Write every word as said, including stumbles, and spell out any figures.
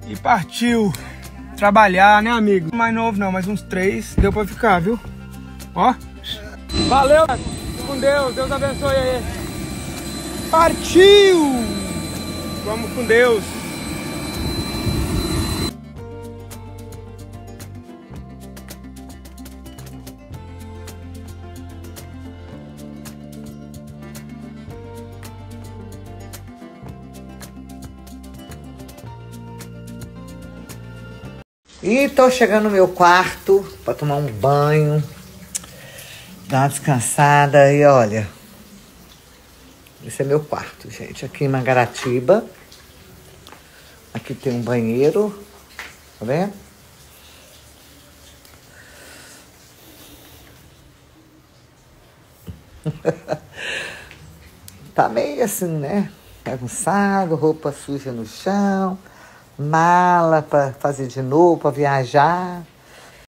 E partiu trabalhar, né, amigo? Mais novo não, mais uns três. Deu pra ficar, viu? Ó. Valeu, com Deus. Deus abençoe aí. Partiu! Vamos com Deus. E tô chegando no meu quarto para tomar um banho, dar uma descansada e olha, esse é meu quarto, gente, aqui em Mangaratiba. Aqui tem um banheiro, tá vendo? Tá meio assim, né? Bagunçado, roupa suja no chão. Mala para fazer de novo, para viajar.